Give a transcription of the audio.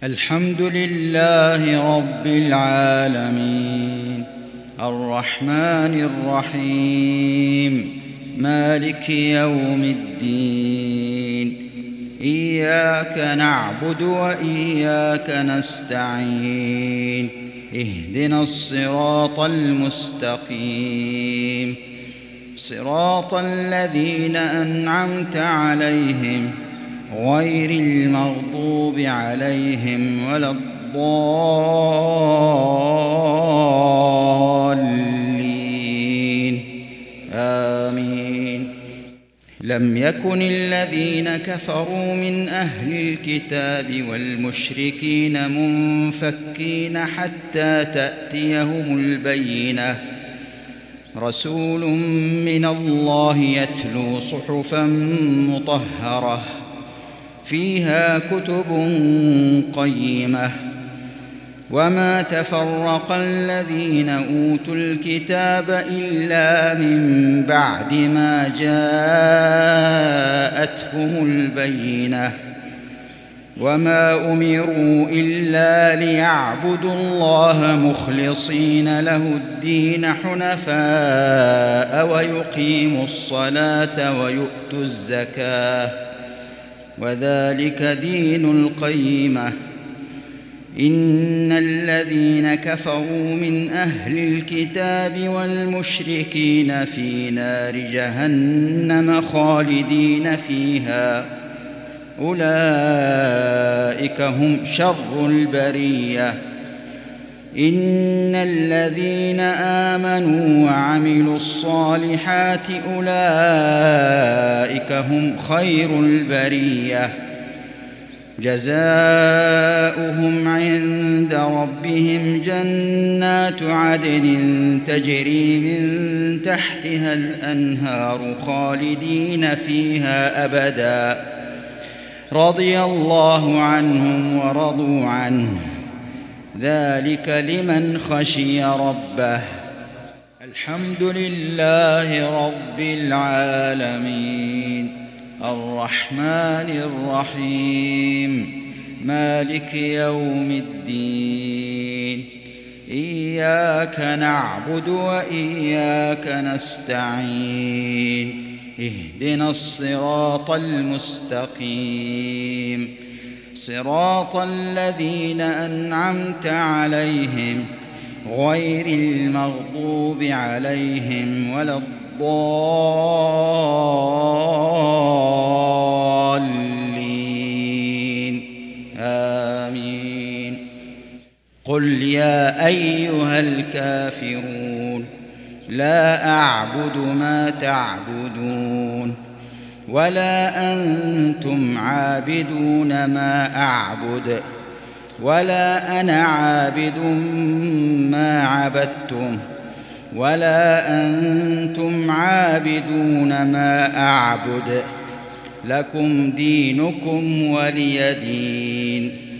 الحمد لله رب العالمين الرحمن الرحيم مالك يوم الدين إياك نعبد وإياك نستعين اهدنا الصراط المستقيم صراط الذين أنعمت عليهم غير المغضوب عليهم ولا الضالين آمين. لم يكن الذين كفروا من أهل الكتاب والمشركين منفكين حتى تأتيهم البينة رسول من الله يتلو صحفا مطهرة فيها كتب قيمة وما تفرق الذين أوتوا الكتاب إلا من بعد ما جاءتهم البينة وما أمروا إلا ليعبدوا الله مخلصين له الدين حنفاء ويقيموا الصلاة ويؤتوا الزكاة وذلك دين القيمة. إن الذين كفروا من أهل الكتاب والمشركين في نار جهنم خالدين فيها أولئك هم شر البرية. إن الذين آمنوا وعملوا الصالحات أولئك هم خير البرية جزاؤهم عند ربهم جنات عدن تجري من تحتها الأنهار خالدين فيها أبدا رضي الله عنهم ورضوا عنه ذلك لمن خشي ربه. الحمد لله رب العالمين الرحمن الرحيم مالك يوم الدين إياك نعبد وإياك نستعين اهدنا الصراط المستقيم صراط الذين أنعمت عليهم غير المغضوب عليهم ولا الضالين آمين. قل يا أيها الكافرون لا أعبد ما تعبدون ولا أنتم عابدون ما أعبد ولا أنا عابد ما عبدتم ولا أنتم عابدون ما أعبد لكم دينكم ولي دين.